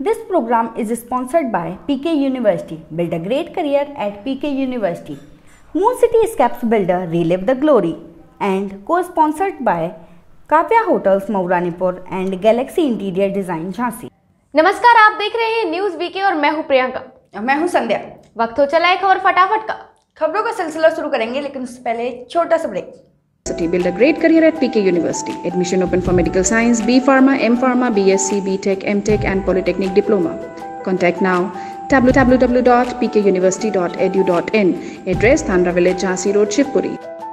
This program is sponsored by PK University. Build a great career at PK University. Moon City Escapes Builder Relive the Glory and co-sponsored by Kavya hotels Mauranipur and galaxy interior design Jhansi. नमस्कार, आप देख रहे हैं news BK और मैं हूं प्रियंका। मैं हूं संध्या। वक्त हो चला है खबर फटाफट का। खबरों का सिलसिला शुरू करेंगे, लेकिन उससे पहले छोटा सा break. Build a great career at PK University. Admission open for medical science, B Pharma, M Pharma, BSc, BTech, MTech and Polytechnic Diploma. Contact now www.pkuniversity.edu.in. Address Thandra Village, Jhansi Road, Shivpuri.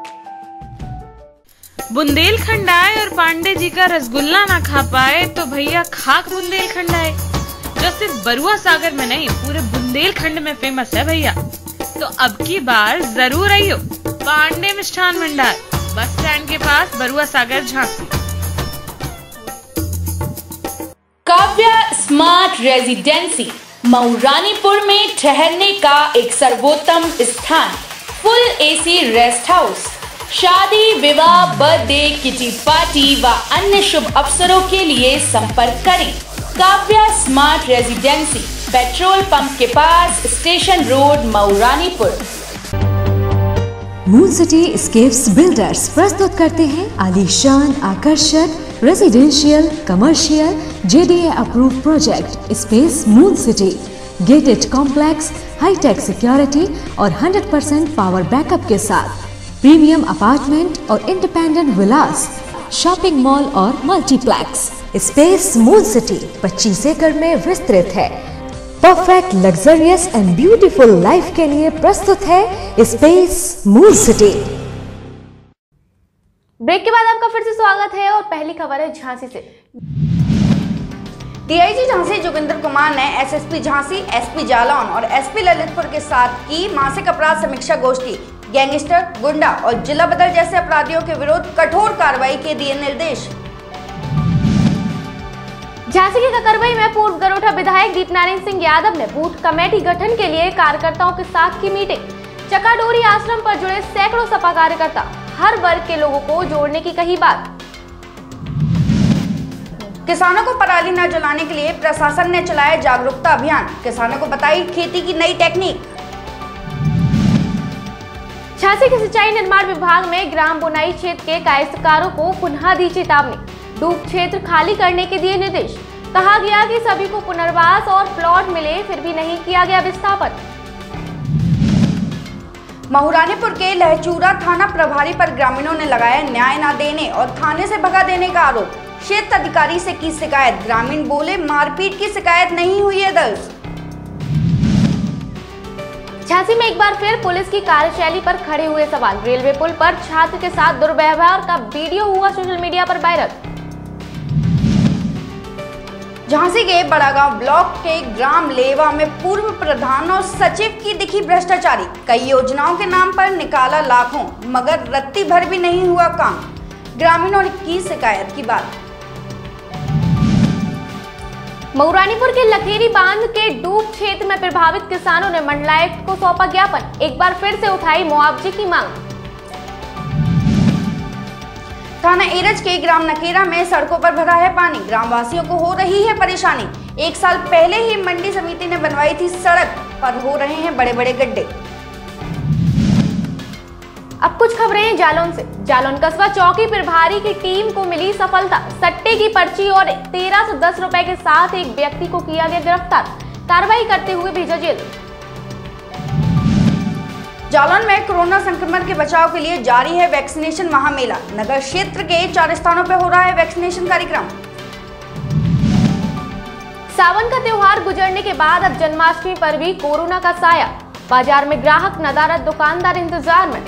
Bundelkhand आए और पांडे जी का रसगुल्ला ना खा पाए तो भैया खाक बुंदेलखंड आए, जो सिर्फ बरुआ सागर में नहीं पूरे बुंदेलखंड में फेमस है भैया। तो अब की बार जरूर आइयो पांडे मिष्ठान भंडार, बस स्टैंड के पास, बरुआ सागर, झांसी। काव्या स्मार्ट रेजिडेंसी मऊरानीपुर में ठहरने का एक सर्वोत्तम स्थान। फुल एसी रेस्ट हाउस, शादी, विवाह, बर्थडे, किटी पार्टी व अन्य शुभ अवसरों के लिए संपर्क करें। Kavya smart residency, petrol pump के पास, station road, Mauranipur. Moon city escapes builders प्रस्तुत करते हैं आलीशान, आकर्षक residential, commercial, JDA approved project space moon city. Gated complex, high tech security और 100% पावर बैकअप के साथ प्रीमियम अपार्टमेंट और इंडिपेंडेंट विलास, शॉपिंग मॉल और मल्टीप्लेक्स। स्पेस मून सिटी 25 एकड़ में विस्तृत है। Perfect, luxurious and beautiful life के लिए प्रस्तुत है स्पेस मून सिटी। ब्रेक के बाद आपका फिर से स्वागत है और पहली खबर है झांसी से। DIG झांसी जोगिंदर कुमार ने SSP झांसी, SP जालौन और SP ललितपुर के साथ की मासिक अपराध समीक्षा गोष्ठी। गैंगस्टर, गुंडा और जिला बदर जैसे अपराधियों के विरुद्ध कठोर कार्रवाई के दिए निर्देश। झांसी के ककरबई में पूर्व गरोठा विधायक दीपनारायण सिंह यादव ने बूथ कमेटी गठन के लिए कार्यकर्ताओं के साथ की मीटिंग। चकाडोरी आश्रम पर जुड़े सैकड़ों सपा कार्यकर्ता, हर वर्ग के लोगों को जोड़ने की कही बात। किसानों को पराली न जलाने के लिए प्रशासन ने चलाया जागरूकता अभियान। किसानों को बताई खेती की नई टेक्निक। झांसी के सिंचाई निर्माण विभाग में ग्राम बुनाई क्षेत्र के काश्तकारों को पुनः दी चेतावनी। डूब क्षेत्र खाली करने के दिए निर्देश। कहा गया कि सभी को पुनर्वास और प्लॉट मिले, फिर भी नहीं किया गया विस्थापन। मऊरानीपुर के लहचूरा थाना प्रभारी पर ग्रामीणों ने लगाया न्याय न देने और थाने से भगा देने का आरोप। क्षेत्र अधिकारी से की शिकायत, ग्रामीण बोले मारपीट की शिकायत नहीं हुई है दर्ज। झांसी में एक बार फिर पुलिस की कार्यशैली पर खड़े हुए सवाल। रेलवे पुल पर छात्र के साथ दुर्व्यवहार का वीडियो हुआ सोशल मीडिया पर वायरल। झांसी के बड़ागांव ब्लॉक के ग्राम लेवा में पूर्व प्रधान और सचिव की दिखी भ्रष्टाचारी। कई योजनाओं के नाम पर निकाला लाखों, मगर रत्ती भर भी नहीं हुआ काम। ग्रामीणों ने की शिकायत की बात। मऊरानीपुर के लखेरी बांध के डूब क्षेत्र में प्रभावित किसानों ने मंडलायुक्त को सौंपा ज्ञापन। एक बार फिर से उठाई मुआवजे की मांग। थाना एरज के ग्राम नकेरा में सड़कों पर भरा है पानी। ग्रामवासियों को हो रही है परेशानी। एक साल पहले ही मंडी समिति ने बनवाई थी सड़क, पर हो रहे हैं बड़े बड़े गड्ढे। अब कुछ खबरें जालौन से। जालौन कस्बा चौकी प्रभारी की टीम को मिली सफलता। सट्टे की पर्ची और 1310 रुपए के साथ एक व्यक्ति को किया गया गिरफ्तार। कार्रवाई करते हुए भेजा जेल। जालौन में कोरोना संक्रमण के बचाव के लिए जारी है वैक्सीनेशन महामेला। नगर क्षेत्र के 4 स्थानों पर हो रहा है वैक्सीनेशन कार्यक्रम। सावन का त्योहार गुजरने के बाद अब जन्माष्टमी पर भी कोरोना का साया। बाजार में ग्राहक नदारद, दुकानदार इंतजार में।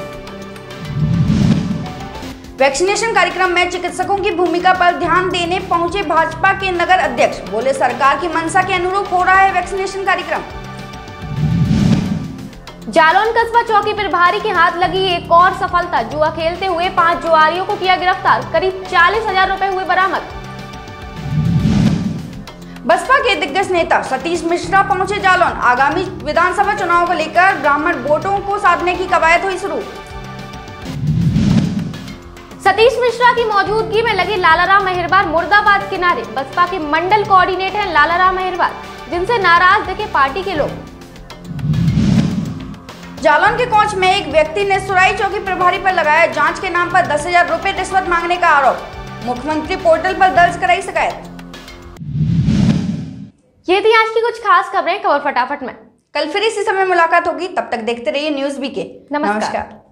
वैक्सीनेशन कार्यक्रम में चिकित्सकों की भूमिका पर ध्यान देने पहुंचे भाजपा के नगर अध्यक्ष। बोले सरकार की मंशा के अनुरूप हो रहा है वैक्सीनेशन कार्यक्रम। जालौन कस्बा चौकी प्रभारी के हाथ लगी एक और सफलता। जुआ खेलते हुए 5 जुआरियों को किया गिरफ्तार। करीब 40,000 रुपए हुए बरामद। बसपा के दिग्गज नेता सतीश मिश्रा पहुंचे जालौन। आगामी विधानसभा चुनाव को लेकर ब्राह्मण वोटों को साधने की कवायद हुई शुरू। सतीश मिश्रा की मौजूदगी में लगे लालाराम अहिरवार मुर्दाबाद के नारे। बसपा के मंडल कोऑर्डिनेटर लालाराम अहिरवार जिनसे नाराज दिखे पार्टी के लोग। जालौन के कोंच में एक व्यक्ति ने सुराई चौकी प्रभारी पर लगाया जांच के नाम पर 10,000 रुपए रिश्वत मांगने का आरोप। मुख्यमंत्री पोर्टल पर दर्ज कराई शिकायत। ये थी आज की कुछ खास खबरें। खबर फटाफट में कल फिर इसी समय मुलाकात होगी, तब तक देखते रहिए न्यूज़ बीके। नमस्कार।